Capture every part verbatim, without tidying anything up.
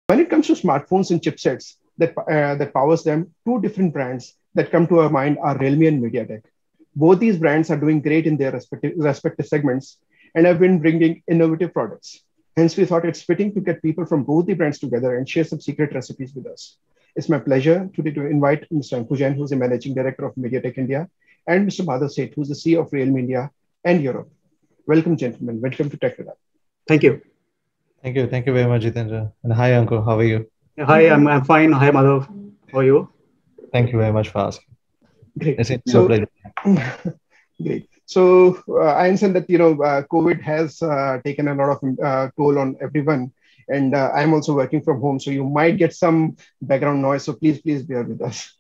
When it comes to smartphones and chipsets that, uh, that powers them, two different brands that come to our mind are Realme and MediaTek. Both these brands are doing great in their respective, respective segments and have been bringing innovative products. Hence, we thought it's fitting to get people from both the brands together and share some secret recipes with us. It's my pleasure today to invite Mister Anku Jain, who's the Managing Director of MediaTek India, and Mister Madhav Seth, who's the C E O of Realme India and Europe. Welcome, gentlemen. Welcome to Tech Radar. Thank you. Thank you. Thank you very much, Jitendra. And hi, Anku. How are you? Hi, I'm, I'm fine. Hi, Madhav. How are you? Thank you very much for asking. Great. It's a So, pleasure. great. So uh, I understand that you know uh, COVID has uh, taken a lot of uh, toll on everyone, and uh, I'm also working from home, so you might get some background noise. So please, please bear with us.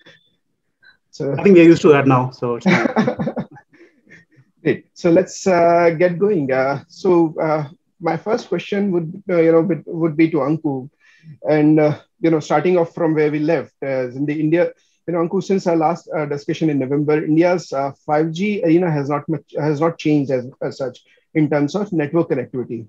So I think we're used to that now. So it's fine. great. So let's uh, get going. Uh, so uh, my first question would uh, you know would, would be to Anku, and uh, you know starting off from where we left, as in the India. You know, Anku, since our last uh, discussion in November, India's uh, five G arena has not much has not changed as, as such in terms of network connectivity.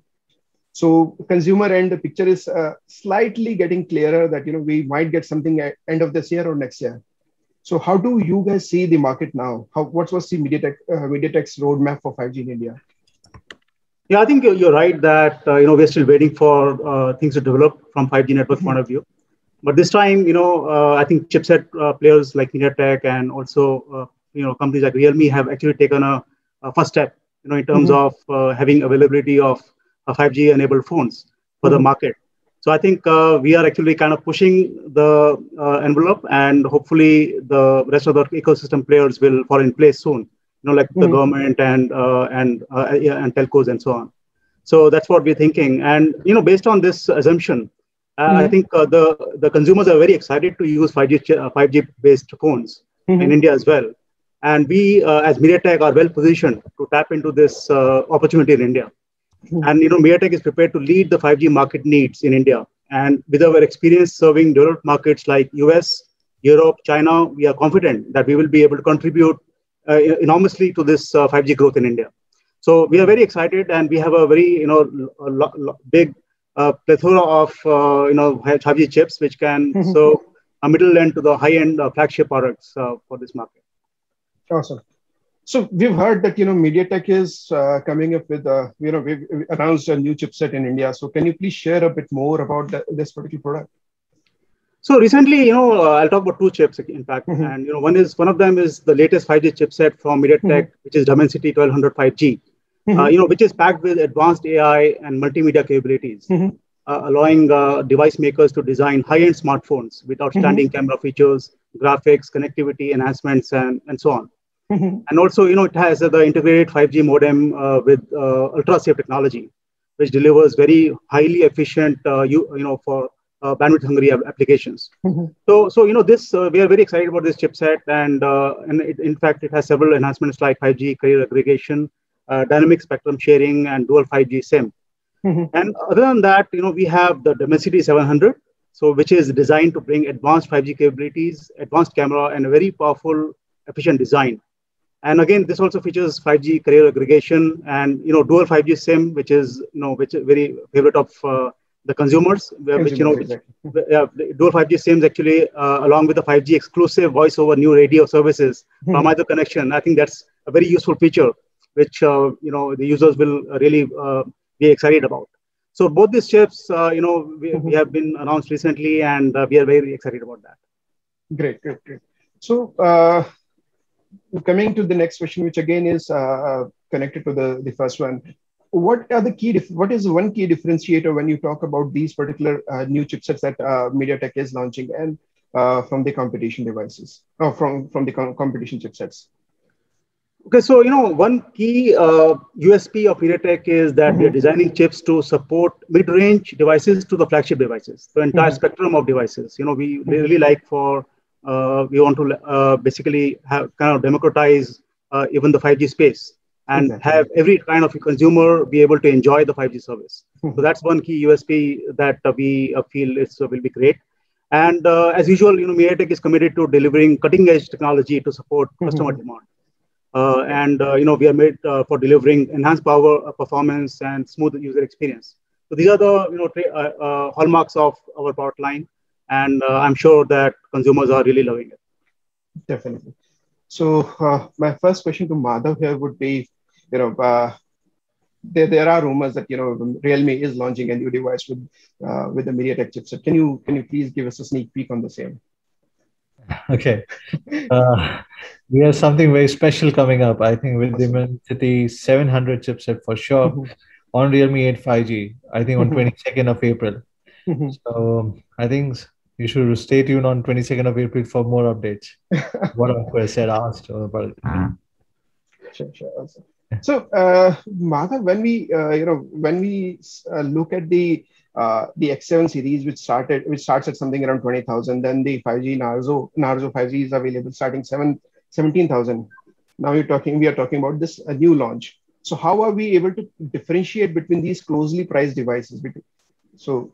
So consumer end, the picture is uh, slightly getting clearer that you know we might get something at end of this year or next year. So how do you guys see the market now? How what was the MediaTek uh, MediaTek's roadmap for five G in India? Yeah, I think you're, you're right that uh, you know we're still waiting for uh, things to develop from five G network mm-hmm. point of view. But this time, you know, uh, I think chipset uh, players like MediaTek and also, uh, you know, companies like Realme have actually taken a, a first step, you know, in terms mm-hmm. of uh, having availability of uh, five G enabled phones for mm-hmm. the market. So I think uh, we are actually kind of pushing the uh, envelope, and hopefully the rest of the ecosystem players will fall in place soon, you know, like mm-hmm. the government and uh, and uh, and telcos and so on. So that's what we're thinking. And, you know, based on this assumption, Uh, mm-hmm. I think uh, the, the consumers are very excited to use five G uh, five G based phones mm-hmm. in India as well. And we, uh, as MediaTek, are well positioned to tap into this uh, opportunity in India. Mm-hmm. And, you know, MediaTek is prepared to lead the five G market needs in India. And with our experience serving developed markets like U S, Europe, China, we are confident that we will be able to contribute uh, enormously to this uh, five G growth in India. So we are very excited, and we have a very, you know, a lo- lo- big Uh, plethora of uh, you know five G chips, which can mm-hmm. serve a middle end to the high end uh, flagship products uh, for this market. Awesome. So we've heard that you know MediaTek is uh, coming up with uh, you know we've announced a new chipset in India. So can you please share a bit more about the, this particular product? So recently, you know, uh, I'll talk about two chips, in fact, mm-hmm. and you know, one is one of them is the latest five G chipset from MediaTek, mm-hmm. which is Dimensity twelve hundred five G. Mm-hmm. Uh, you know, which is packed with advanced A I and multimedia capabilities, mm-hmm. uh, allowing uh, device makers to design high-end smartphones with outstanding mm-hmm. camera features, graphics, connectivity enhancements, and, and so on. Mm-hmm. And also, you know, it has uh, the integrated five G modem uh, with uh, ultra-safe technology, which delivers very highly efficient, uh, you, you know, for uh, bandwidth-hungry applications. Mm-hmm. So, so you know, this uh, we are very excited about this chipset, and uh, and it, in fact, it has several enhancements like five G carrier aggregation, Uh, dynamic spectrum sharing, and dual five G SIM. Mm-hmm. And other than that, you know, we have the Dimensity seven hundred, so which is designed to bring advanced five G capabilities, advanced camera, and a very powerful, efficient design. And again, this also features five G carrier aggregation and, you know, dual five G SIM, which is, you know, which is very favorite of uh, the consumers, consumers, which, you know, which, uh, dual five G SIMs actually, uh, along with the five G exclusive voice over new radio services mm-hmm. from either connection. I think that's a very useful feature, which, uh, you know, the users will really uh, be excited about. So both these chips, uh, you know, we, mm-hmm. we have been announced recently, and uh, we are very excited about that. Great, great, great. So uh, coming to the next question, which again is uh, connected to the, the first one. What are the key, dif- what is one key differentiator when you talk about these particular uh, new chipsets that uh, MediaTek is launching and uh, from the competition devices, or from, from the com- competition chipsets? Okay, so, you know, one key uh, U S P of MediaTek is that mm-hmm. we are designing chips to support mid-range devices to the flagship devices, the entire mm-hmm. spectrum of devices. You know, we mm-hmm. really like for, uh, we want to uh, basically have kind of democratize uh, even the five G space and exactly. have every kind of consumer be able to enjoy the five G service. Mm-hmm. So that's one key U S P that uh, we uh, feel is, uh, will be great. And uh, as usual, you know, MediaTek is committed to delivering cutting-edge technology to support mm-hmm. customer demand. Uh, and, uh, you know, we are made uh, for delivering enhanced power, uh, performance, and smooth user experience. So these are the you know tra- uh, uh, hallmarks of our product line, and uh, I'm sure that consumers are really loving it. Definitely. So uh, my first question to Madhav here would be, you know, uh, there there are rumors that you know Realme is launching a new device with uh, with the MediaTek chipset. Can you can you please give us a sneak peek on the same? Okay. Uh, we have something very special coming up, I think, with the Awesome. Dimensity seven hundred chipset for sure Mhm. on Realme eight five G, I think on Mhm. twenty-second of April. Mhm. So I think you should stay tuned on twenty-second of April for more updates. What I said, asked about it. Sure, sure. Awesome. So, uh, Madhav, when we uh, you know when we uh, look at the uh, the X seven series, which started which starts at something around twenty thousand, then the five G Narzo Narzo five G is available starting seven seventeen thousand. Now you're talking we are talking about this a new launch. So how are we able to differentiate between these closely priced devices? Between, so.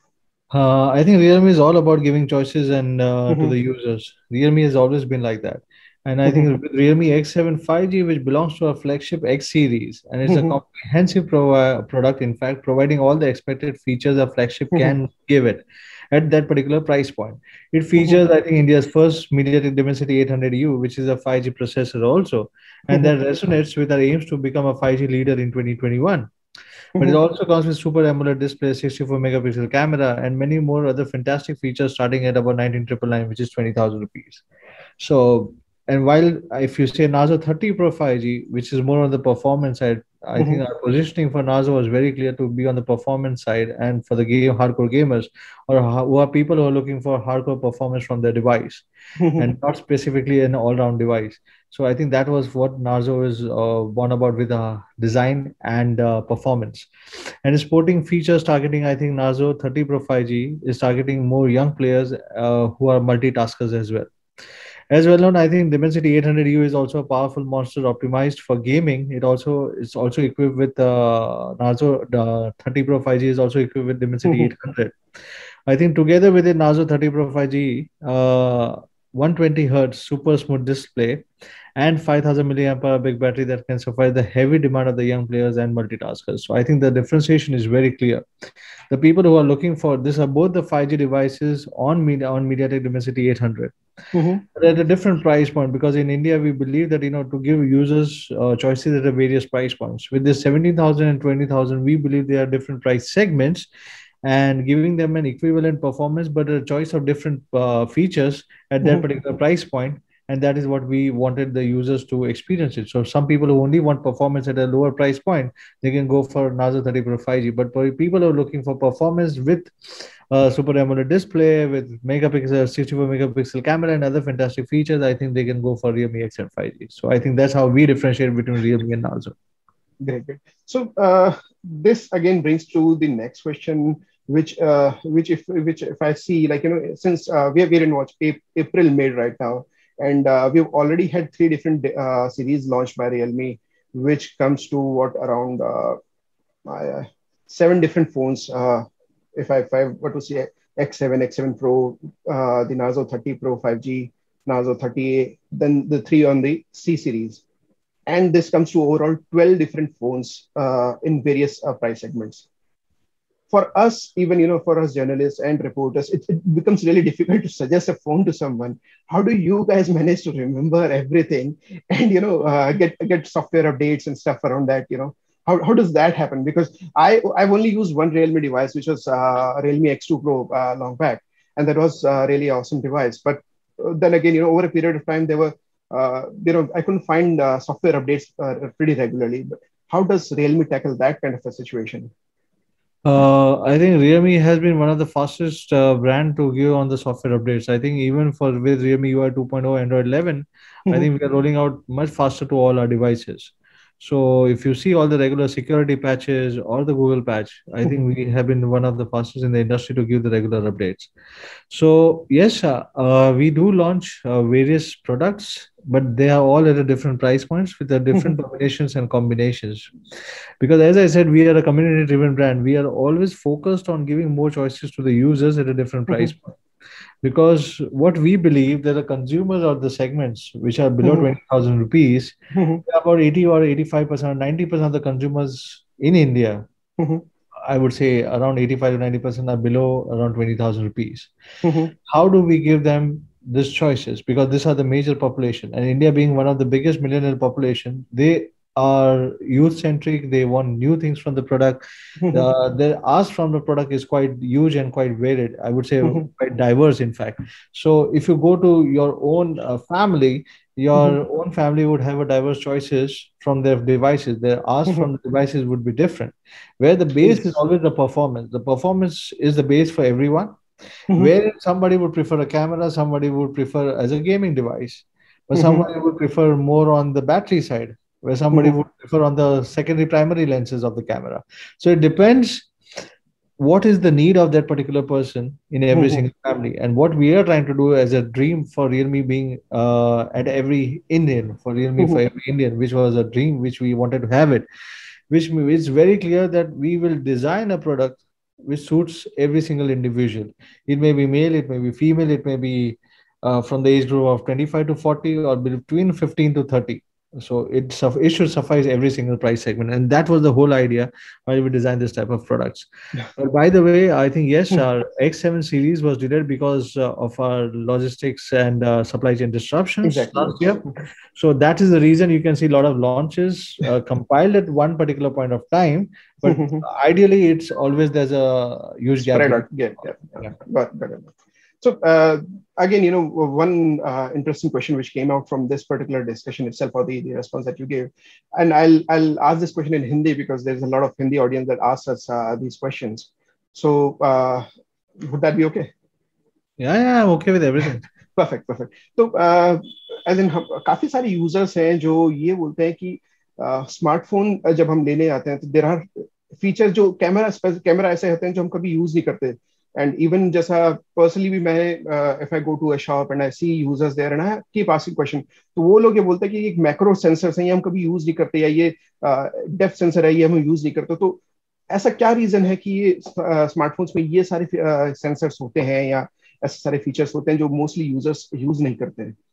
Uh, I think Realme is all about giving choices and uh, to Mhm. the users. Realme has always been like that. And I Mhm. think with Realme X seven five G, which belongs to our flagship X series, and it's a Mhm. comprehensive provi- product, in fact, providing all the expected features a flagship Mhm. can give it at that particular price point. It Mhm. features, I think, India's first MediaTek Dimensity eight hundred U, which is a five G processor also, and Mhm. that resonates with our aims to become a five G leader in twenty twenty-one. But it Mhm. also comes with Super AMOLED display, sixty-four megapixel camera, and many more other fantastic features starting at about nineteen nine nine, which is twenty thousand rupees. So, and while if you say Narzo thirty Pro five G, which is more on the performance side, I think Mhm. our positioning for Narzo was very clear to be on the performance side and for the game hardcore gamers or who are people who are looking for hardcore performance from their device Mhm. and not specifically an all-round device. So I think that was what Narzo is uh, one about with uh, design and uh, performance. And sporting features targeting, I think Narzo thirty Pro five G is targeting more young players uh, who are multitaskers as well. As well known, I think Dimensity eight hundred U is also a powerful monster optimized for gaming. It also is also equipped with uh, Narzo the thirty Pro five G is also equipped with Dimensity Mhm. eight hundred. I think together with the Narzo thirty Pro five G, uh, one hundred twenty hertz super smooth display and five thousand milliamp hour big battery that can suffice the heavy demand of the young players and multitaskers. So I think the differentiation is very clear. The people who are looking for this are both the five G devices on media on MediaTek Dimensity eight hundred, Mhm. but at a different price point, because in India we believe that you know to give users uh, choices at a various price points. With this seventeen thousand and twenty thousand, we believe there are different price segments and giving them an equivalent performance but a choice of different uh, features at that Mhm. particular price point, and that is what we wanted the users to experience it. So some people who only want performance at a lower price point, they can go for Narzo thirty Pro five G, but for people who are looking for performance with uh, Super AMOLED display with megapixel sixty-four megapixel camera and other fantastic features, I think they can go for Realme X seven five G. So I think that's how we differentiate between Realme and Narzo. Great, great. So uh, this again brings to the next question, which uh, which if which if I see like you know since uh, we are we're in watch Ap- April mid right now, and uh, we've already had three different uh, series launched by Realme, which comes to what around uh, uh, seven different phones. Uh, if I if I were to say X seven, X seven Pro, uh, the Narzo thirty Pro five G, Narzo thirty A, then the three on the C series, and this comes to overall twelve different phones uh, in various uh, price segments. For us, even you know for us journalists and reporters, it, it becomes really difficult to suggest a phone to someone. How do you guys manage to remember everything and you know uh, get get software updates and stuff around that, you know how, how does that happen? Because i i've only used one Realme device, which was uh, Realme X two Pro uh, long back, and that was a really awesome device. But uh, then again, you know over a period of time, there were uh, you know I couldn't find uh, software updates uh, pretty regularly. But how does Realme tackle that kind of a situation? Uh, I think Realme has been one of the fastest uh, brand to give on the software updates. I think even for with Realme U I two point oh Android eleven, I think we are rolling out much faster to all our devices. So if you see all the regular security patches or the Google patch, I think we have been one of the fastest in the industry to give the regular updates. So yes, uh, uh, we do launch uh, various products, but they are all at a different price points with the different combinations and combinations. Because as I said, we are a community-driven brand. We are always focused on giving more choices to the users at a different price point. Because what we believe that the consumers or the segments which are below twenty thousand rupees, about eighty or eighty-five percent or ninety percent of the consumers in India I would say around eighty-five to ninety percent are below around twenty thousand rupees. Mm-hmm. How do we give them these choices? Because these are the major population, and India being one of the biggest millennial population, they are youth centric. They want new things from the product. Mm-hmm. Uh, their ask from the product is quite huge and quite varied. I would say Mm-hmm. quite diverse, in fact. So if you go to your own uh, family, your Mm-hmm. own family would have a diverse choices from their devices. Their ask Mm-hmm. from the devices would be different. Where the base is Yes. always the performance. The performance is the base for everyone. Mm-hmm. Where somebody would prefer a camera, somebody would prefer as a gaming device, but Mm-hmm. somebody would prefer more on the battery side, where somebody Mm-hmm. would prefer on the secondary primary lenses of the camera. So it depends what is the need of that particular person in every Mm-hmm. single family. And what we are trying to do as a dream for Realme being uh, at every Indian, for Realme for Mm-hmm. every Indian, which was a dream which we wanted to have it, which is very clear that we will design a product which suits every single individual. It may be male, it may be female, it may be uh, from the age group of twenty-five to forty or between fifteen to thirty. So it, suff- it should suffice every single price segment. And that was the whole idea why we designed this type of products. But by the way, I think, yes, Mm-hmm. our X seven series was delayed because uh, of our logistics and uh, supply chain disruptions Exactly. last year. Mm-hmm. So that is the reason you can see a lot of launches uh, compiled at one particular point of time. But Mm-hmm. ideally, it's always there's a huge gap. Spread in- out. Yeah, yeah, yeah. Yeah. Got, got it. So uh, again, you know, one uh, interesting question which came out from this particular discussion itself, or the, the response that you gave, and I'll I'll ask this question in Hindi because there's a lot of Hindi audience that asks us uh, these questions. So uh, would that be okay? Yeah, yeah, I'm okay with everything. Perfect perfect तो as in काफी सारे users हैं जो ये बोलते हैं कि smartphone uh, जब हम लेने आते हैं तो देयर आर फीचर्स जो कैमरा कैमरा ऐसे होते हैं जो हम कभी यूज नहीं करते एंड इवन जैसा पर्सनली भी मैं if I go to a shop and I see users there and I keep asking question तो वो लोग ये बोलते हैं कि ये मैक्रो सेंसर्स हैं ये हम कभी यूज नहीं करते या ये डेप्थ सेंसर है ये हम यूज नहीं करते तो ऐसा क्या रीजन है कि ये स्मार्टफोन्स में ये सारे सेंसर्स होते हैं या ऐसे सारे फीचर्स होते हैं जो मोस्टली यूजर्स यूज नहीं करते हैं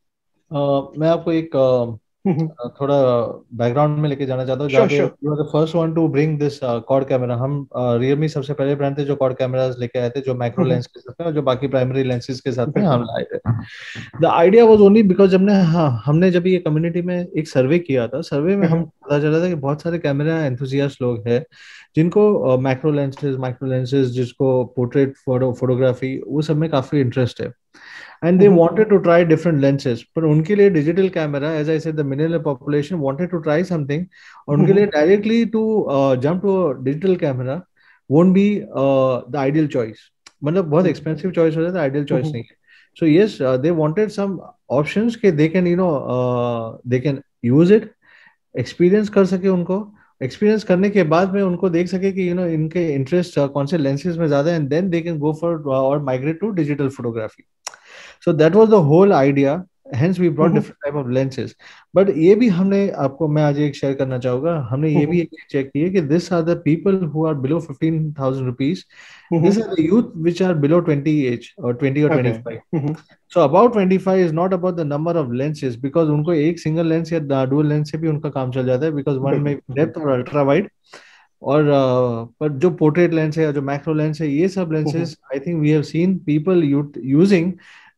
uh, मैं आपको एक uh, थोड़ा बैकग्राउंड में लेके जाना चाहता हूँ जहाँ पे you are the first one to bring this quad camera हम रियलमी uh, सबसे पहले ब्रांड थे जो क्वाड कैमरास लेके आए थे जो मैक्रो लेंस के साथ में और जो बाकी प्राइमरी लेंसेज के साथ में हम लाए थे the idea was only because हमने हाँ हमने जब ये कम्युनिटी में एक सर्वे किया था सर्वे में हम पता चला था कि बहुत सारे कैमरा एंथुसियास्ट लोग हैं जिनको मैक्रो लेंसेज माइक्रो लेंसेज जिसको पोर्ट्रेट फोटो फोटोग्राफी वो सब में काफी इंटरेस्ट है and they mm-hmm. wanted to try different lenses पर उनके लिए digital camera as I said the millennial population wanted to try something और उनके लिए directly to uh, jump to a digital camera won't be uh, the ideal choice मतलब बहुत expensive choice हो जाता है ideal choice नहीं है so yes uh, they wanted some options कि they can you know uh, they can use it experience कर सके उनको एक्सपीरियंस करने के बाद में उनको देख सके कि यू नो इनके इंटरेस्ट कौन से लेंसेज में ज्यादा है and then they can go for और migrate to digital photography so that was the whole idea hence we brought mm-hmm. different type of lenses but ये भी हमने आपको मैं आज एक शेयर करना चाहूंगा हमने ये भी एक चेक किया कि this are the people who are below fifteen thousand rupees mm-hmm. These are the youth which are below twenty age or twenty or okay. twenty-five mm-hmm. So about twenty-five is not about the number of lenses because उनको एक single lens या dual lens से भी उनका काम चल जाता है because one में depth और ultra wide और uh, पर जो पोर्ट्रेट लेंस है या जो मैक्रो लेंस है ये सब lenses I think we have seen people using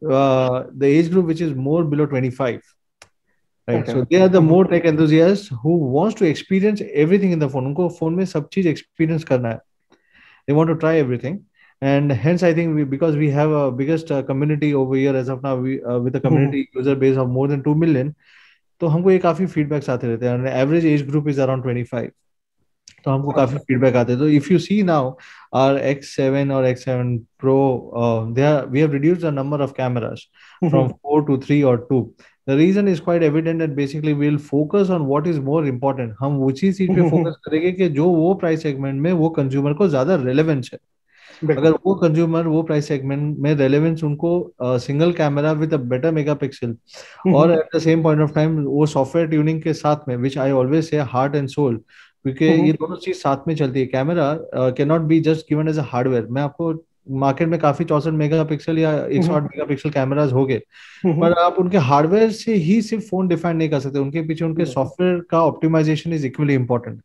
the age group which is more below twenty-five right okay. So they are the more tech enthusiasts who wants to experience everything in the phone उनको phone में सब चीज experience करना है they want to try everything and hence I think we because we have a biggest uh, community over here as of now we uh, with a community mm-hmm. user base of more than two million तो हमको ये काफी feedbacks आते रहते हैं and average age group is around twenty-five तो हमको काफी फीडबैक आते हैं तो if you see now our X seven और X seven Pro uh, they are we have reduced the number of cameras mm-hmm. from four to three or two the reason is quite evident that basically we will focus on what is more important हम उसी चीज पे focus करेंगे कि जो वो price segment में वो कंज्यूमर को ज्यादा रेलेवेंस है अगर वो कंज्यूमर वो प्राइस सेगमेंट में रेलेवेंस उनको single camera with a better megapixel और at the same point of time वो सॉफ्टवेयर ट्यूनिंग के साथ में which I always say heart and soul क्योंकि ये दोनों चीज साथ में चलती है camera can not be just given as a hardware मैं आपको मार्केट में काफी चौसठ मेगापिक्सल या एक सौ आठ मेगापिक्सल कैमरास हो गए पर आप उनके हार्डवेयर से ही सिर्फ फोन डिफाइन नहीं कर सकते उनके पीछे उनके सॉफ्टवेयर का optimization is equally important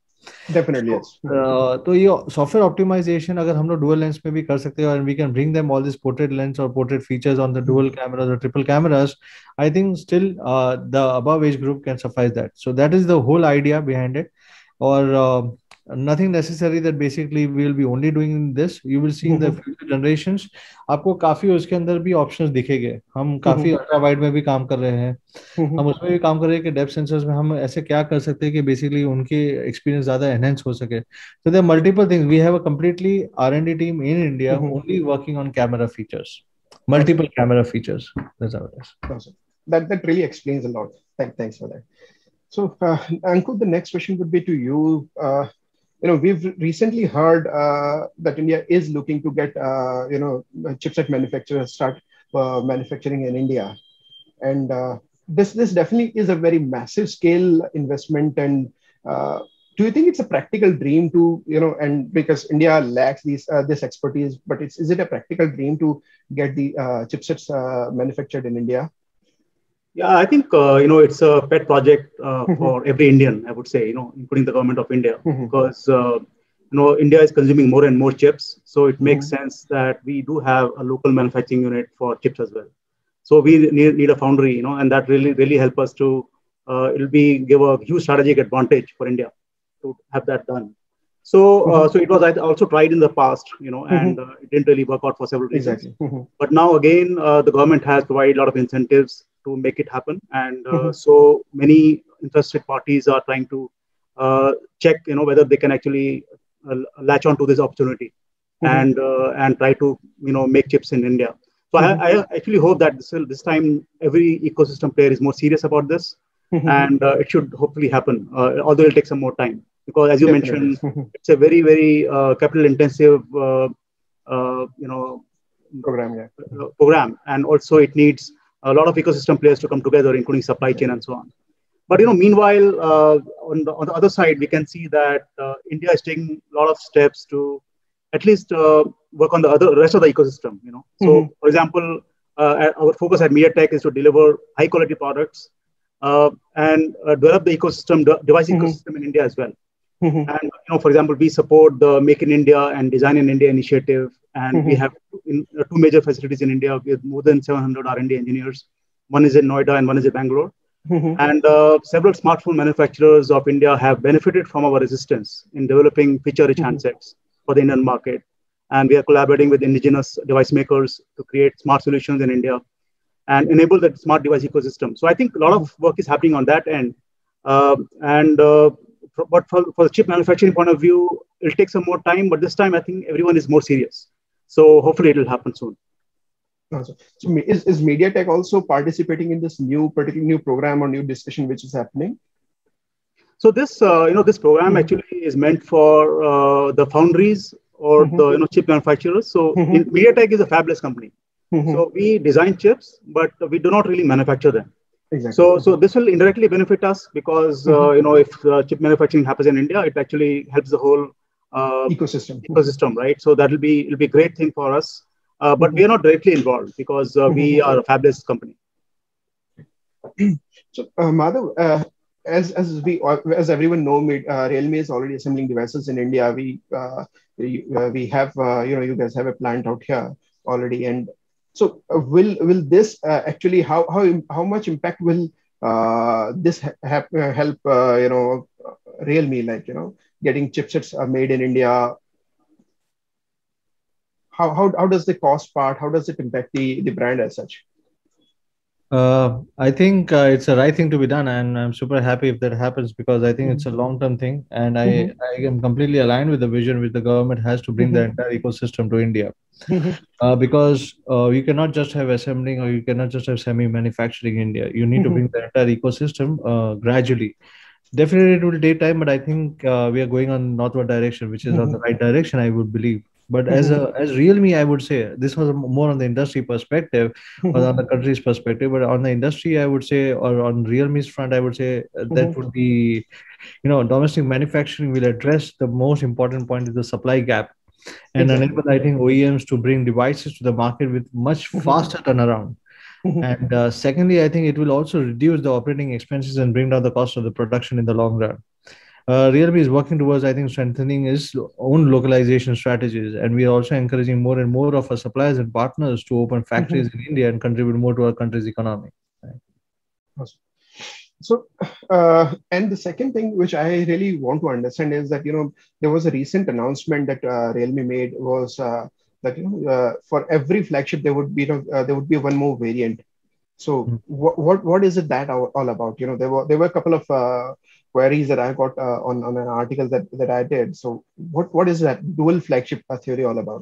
Definitely, yes. Uh, तो ये सॉफ्टवेयर ऑप्टिमाइजेशन अगर हम लोग डुअल लेंस में भी कर सकते हैं और we can bring them all this portrait lens और portrait features on the dual cameras और triple cameras, I think still the above age group can suffice that. So that is the whole idea behind it. और uh, nothing necessary that basically we will be only doing this. You will see in the future generations आपको काफी उसके अंदर भी options दिखेंगे. हम काफी ultra wide में भी काम कर रहे हैं, हम उसमें भी काम कर रहे हैं कि डेप्थ सेंसर्स में हम ऐसे क्या कर सकते हैं कि बेसिकली उनकी एक्सपीरियंस ज्यादा एनहेंस हो सके. So there are multiple things. We have a completely R and D team in India only working on camera features, multiple camera features. That's how it is. Awesome. That that really explains a lot. Thank, thanks for that. So, uh, Ankur, the next question would be to you. Uh, you know, we've recently heard uh, that India is looking to get, uh, you know, chipset manufacturers start uh, manufacturing in India. And uh, this, this definitely is a very massive scale investment. And uh, do you think it's a practical dream to, you know, and because India lacks these, uh, this expertise, but it's, is it a practical dream to get the uh, chipsets uh, manufactured in India? Yeah, I think, uh, you know, it's a pet project uh, for every Indian, I would say, you know, including the government of India, because, uh, you know, India is consuming more and more chips. So it makes sense that we do have a local manufacturing unit for chips as well. So we need, need a foundry, you know, and that really, really help us to, uh, it'll be, give a huge strategic advantage for India to have that done. So, uh, so it was also tried in the past, you know, and uh, it didn't really work out for several reasons. Exactly. But now again, uh, the government has provided a lot of incentives to make it happen. And uh, mm-hmm. so many interested parties are trying to uh, check, you know, whether they can actually uh, latch on to this opportunity mm-hmm. and uh, and try to, you know, make chips in India. So mm-hmm. I, I actually hope that this, will, this time every ecosystem player is more serious about this mm-hmm. and uh, it should hopefully happen, uh, although it'll take some more time. Because as you Definitely. mentioned, it's a very, very uh, capital intensive, uh, uh, you know, program, yeah. uh, program. And also it needs a lot of ecosystem players to come together, including supply chain and so on. But, you know, meanwhile, uh, on, the, on the other side, we can see that uh, India is taking a lot of steps to at least uh, work on the other rest of the ecosystem, you know. So, mm-hmm. for example, uh, our focus at MediaTek is to deliver high quality products uh, and uh, develop the ecosystem, the device mm-hmm. ecosystem in India as well. Mm-hmm. And, you know, for example, we support the Make in India and Design in India initiative. And mm-hmm. we have in, uh, two major facilities in India with more than seven hundred R and D engineers. One is in Noida and one is in Bangalore. Mm-hmm. And uh, several smartphone manufacturers of India have benefited from our resistance in developing feature-rich mm-hmm. handsets for the Indian market. And we are collaborating with indigenous device makers to create smart solutions in India and enable the smart device ecosystem. So I think a lot of work is happening on that end. Uh, and uh, but for, for the chip manufacturing point of view, it'll take some more time. But this time, I think everyone is more serious. So hopefully it will happen soon. Awesome. So is, is MediaTek also participating in this new particular new program or new discussion which is happening? So this, uh, you know, this program mm-hmm. actually is meant for uh, the foundries or mm-hmm. the, you know, chip manufacturers. So mm-hmm. in, MediaTek is a fabless company. Mm-hmm. So we design chips, but we do not really manufacture them. Exactly. So, so this will indirectly benefit us because, mm-hmm. uh, you know, if uh, chip manufacturing happens in India, it actually helps the whole uh, ecosystem. Ecosystem, right? So that will be, it'll be a great thing for us. Uh, but mm-hmm. we are not directly involved because uh, mm-hmm. we are a fabless company. So, uh, Madhav, uh, as as we as everyone know, uh, Realme is already assembling devices in India. We uh, we, uh, we have uh, you know you guys have a plant out here already, and so uh, will will this uh, actually how how how much impact will uh, this ha- have, uh, help uh, you know Realme, like you know getting chipsets uh, made in India? How, how, how does the cost part, how does it impact the, the brand as such? Uh, I think uh, it's the right thing to be done, and I'm super happy if that happens because I think mm-hmm. it's a long-term thing, and mm-hmm. I, I am completely aligned with the vision which the government has to bring mm-hmm. the entire ecosystem to India. Mm-hmm. Uh, because uh, you cannot just have assembling or you cannot just have semi-manufacturing in India. You need mm-hmm. to bring the entire ecosystem uh, gradually. Definitely it will take time, but I think uh, we are going on northward direction, which is mm-hmm. on the right direction, I would believe. But mm-hmm. as a as Realme, I would say this was more on the industry perspective mm-hmm. or on the country's perspective. But on the industry, I would say, or on Realme's front, I would say uh, mm-hmm. that would be, you know, domestic manufacturing will address the most important point is the supply gap and exactly. enable, I think, O E Ms to bring devices to the market with much mm-hmm. faster turnaround. Mm-hmm. And uh, secondly, I think it will also reduce the operating expenses and bring down the cost of the production in the long run. uh, Realme is working towards, I think, strengthening its own localization strategies, and we are also encouraging more and more of our suppliers and partners to open factories in India and contribute more to our country's economy. Awesome. So, uh, and the second thing which I really want to understand is that, you know, there was a recent announcement that uh, Realme made was uh, that, you know, uh, for every flagship, there would be, you know, uh, there would be one more variant. So Mm. what, what, what is it that all, all about? You know, there were, there were a couple of uh, queries that I got uh, on, on an article that, that I did. So what, what is that dual flagship uh, theory all about?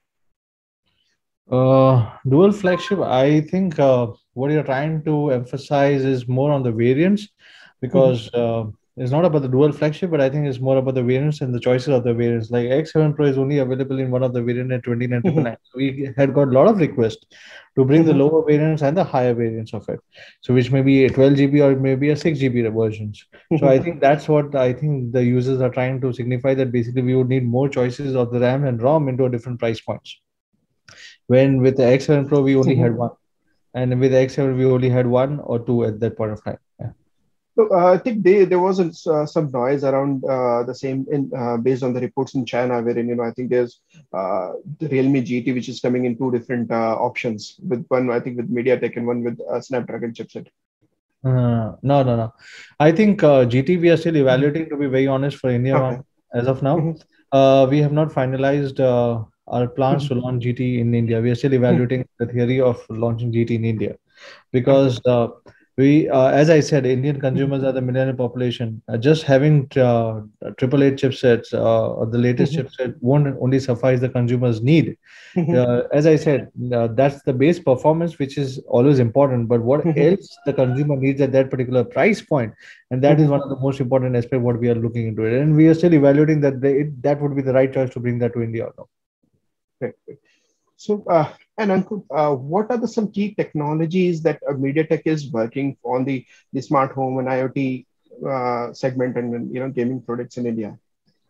Uh, dual flagship, I think uh, what you're trying to emphasize is more on the variants, because uh, it's not about the dual flagship, but I think it's more about the variants and the choices of the variants. Like X seven Pro is only available in one of the variant at twenty-nine nine nine nine. So we had got a lot of requests to bring the lower variants and the higher variants of it. So which may be a twelve G B or maybe a six G B versions. So I think that's what I think the users are trying to signify, that basically we would need more choices of the RAM and ROM into a different price points. When with the X seven Pro, we only had one. And with the X seven, we only had one or two at that point of time. Yeah. So uh, I think they, there was uh, some noise around uh, the same in uh, based on the reports in China, wherein, you know, I think there's uh, the Realme G T, which is coming in two different uh, options, with one, I think, with MediaTek and one with uh, Snapdragon chipset. Uh, no, no, no. I think uh, G T we are still evaluating, to be very honest, for India Okay. as of now. Mhm. Uh, we have not finalized uh, our plans to launch G T in India. We are still evaluating the theory of launching G T in India, because uh, we, uh, as I said, Indian consumers are the millennial population. Uh, just having uh, triple eight chipsets uh, or the latest chipset won't only suffice the consumer's need. Uh, as I said, uh, that's the base performance, which is always important. But what else the consumer needs at that particular price point, and that is one of the most important aspect what we are looking into it. And we are still evaluating that they, it, that would be the right choice to bring that to India or no. Great, great. So, uh, and Ankur, uh, what are the some key technologies that uh, MediaTek is working on the, the smart home and IoT uh, segment and, you know, gaming products in India?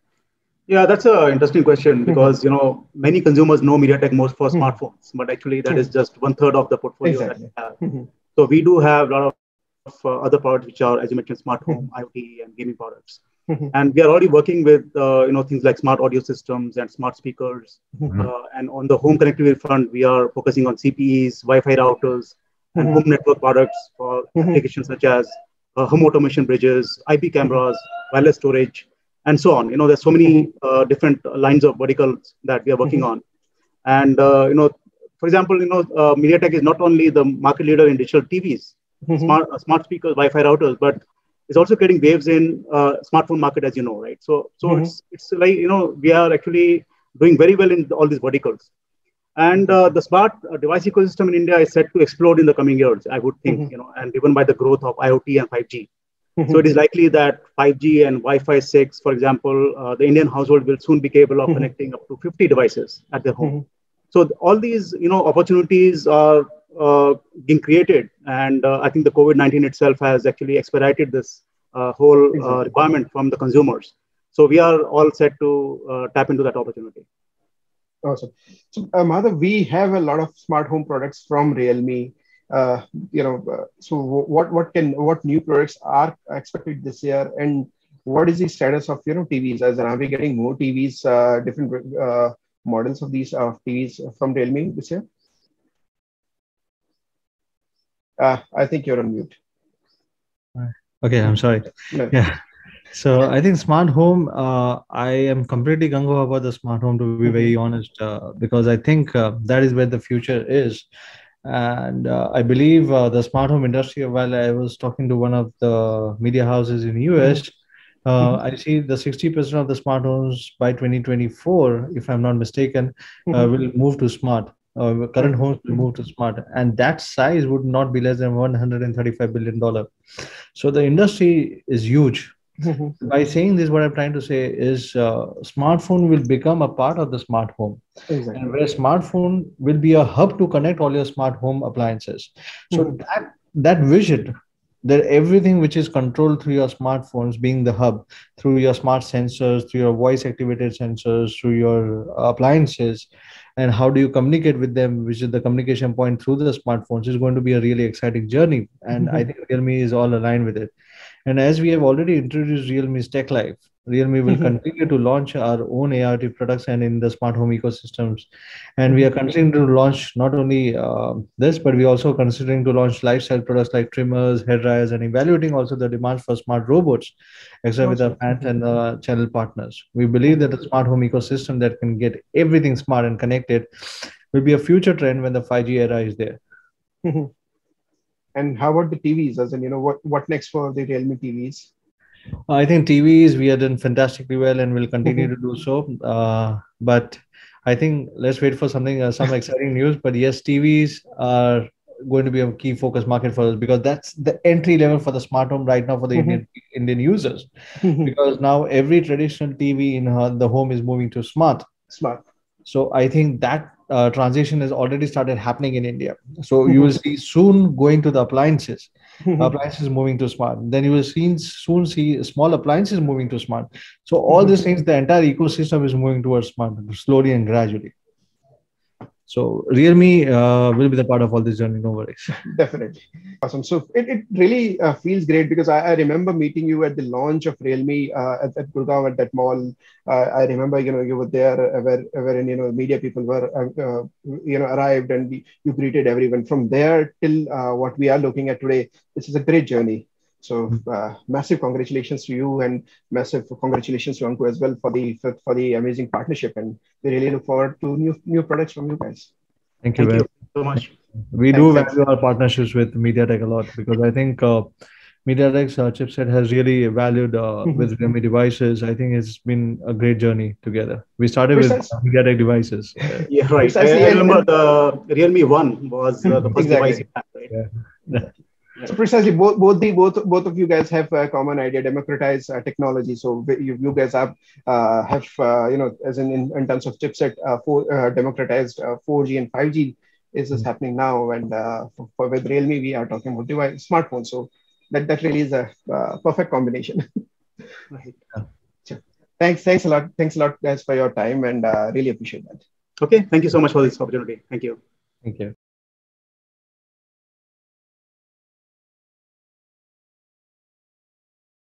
Yeah, that's an interesting question, because, you know, many consumers know MediaTek most for smartphones, but actually that is just one third of the portfolio Exactly. that we have. So we do have a lot of uh, other products which are, as you mentioned, smart home, IoT, and gaming products. And we are already working with, uh, you know, things like smart audio systems and smart speakers. Uh, and on the home connectivity front, we are focusing on C P Es, Wi-Fi routers, and home network products for applications such as uh, home automation bridges, I P cameras, wireless storage, and so on. You know, there's so many uh, different lines of verticals that we are working on. And, uh, you know, for example, you know, uh, MediaTek is not only the market leader in digital T Vs, smart, uh, smart speakers, Wi-Fi routers, but it's also getting waves in uh, smartphone market, as you know, right? So, so mm-hmm. it's it's like, you know, we are actually doing very well in all these verticals. And uh, the smart device ecosystem in India is set to explode in the coming years, I would think, mm-hmm. you know, and driven by the growth of IoT and five G. Mm-hmm. So it is likely that five G and Wi-Fi six, for example, uh, the Indian household will soon be capable of mm-hmm. connecting up to fifty devices at their home. Mm-hmm. So th- all these, you know, opportunities are uh, being created, and uh, I think the COVID nineteen itself has actually expedited this uh, whole uh, exactly. requirement from the consumers. So we are all set to uh, tap into that opportunity. Awesome. So, uh, Madhav, we have a lot of smart home products from Realme. Uh, you know, uh, so what what can what new products are expected this year, and what is the status of, you know, T Vs? As in, are we getting more T Vs, uh, different uh, models of these uh, T Vs from Realme this year? Uh, I think you're on mute. Okay, I'm sorry. No. Yeah. So I think smart home, uh, I am completely gung-ho about the smart home, to be mm-hmm. very honest, uh, because I think uh, that is where the future is. And uh, I believe uh, the smart home industry, while I was talking to one of the media houses in the U S, mm-hmm. uh, mm-hmm. I see the sixty percent of the smart homes by twenty twenty-four, if I'm not mistaken, mm-hmm. uh, will move to smart. Uh, current homes will move to smart, and that size would not be less than one hundred thirty-five billion dollars. So the industry is huge. Mm-hmm. By saying this, what I'm trying to say is uh, smartphone will become a part of the smart home. Exactly. And where smartphone will be a hub to connect all your smart home appliances. So mm-hmm. that, that vision, that everything which is controlled through your smartphones being the hub, through your smart sensors, through your voice activated sensors, through your appliances, and how do you communicate with them, which is the communication point through the smartphones, is going to be a really exciting journey. And mm-hmm. I think Realme is all aligned with it. And as we have already introduced Realme's Tech Life, Realme will continue to launch our own A I O T products and in the smart home ecosystems. And we are considering to launch not only uh, this, but we also considering to launch lifestyle products like trimmers, hair dryers, and evaluating also the demand for smart robots, except with our fans and uh, channel partners. We believe that the smart home ecosystem that can get everything smart and connected will be a future trend when the five G era is there. And how about the T Vs? As in, you know, what, what next for the Realme T Vs? I think T Vs, we have done fantastically well and will continue to do so. Uh, but I think let's wait for something, uh, some exciting news. But yes, T Vs are going to be a key focus market for us because that's the entry level for the smart home right now for the Indian Indian users. Because now every traditional T V in her, the home is moving to smart. Smart. So I think that uh, transition has already started happening in India. So you will see soon going to the appliances. Appliances moving to smart. Then you will see, soon see small appliances moving to smart. So all these things, the entire ecosystem is moving towards smart slowly and gradually. So Realme uh, will be the part of all this journey, no worries. Definitely. Awesome. So it, it really uh, feels great because I, I remember meeting you at the launch of Realme uh, at, at Gurgaon at that mall. Uh, I remember, you know, you were there uh, where, wherein, you know, media people were, uh, uh, you know, arrived and we, you greeted everyone. From there till uh, what we are looking at today, this is a great journey. So uh, massive congratulations to you and massive congratulations to Anku as well for the for, for the amazing partnership. And we really look forward to new new products from you guys. Thank you, Thank you so much. We do value our partnerships with MediaTek a lot because I think uh, MediaTek's uh, chipset has really valued uh, with Realme devices. I think it's been a great journey together. We started Precise. with MediaTek devices. Yeah, right. I, I remember the Realme One was uh, the first exactly. device. Right? Yeah. So precisely, both both the both both of you guys have a common idea: democratize uh, technology. So you, you guys have uh, have uh, you know, as in, in in terms of chipset, uh, for uh, democratized uh, four G and five G is just happening now. And uh, for, for with Realme, we are talking about device smartphones. So that that really is a uh, perfect combination. Right. Sure. Thanks, thanks a lot, thanks a lot, guys, for your time, and uh, really appreciate that. Okay, thank you so much for this opportunity. Thank you. Thank you.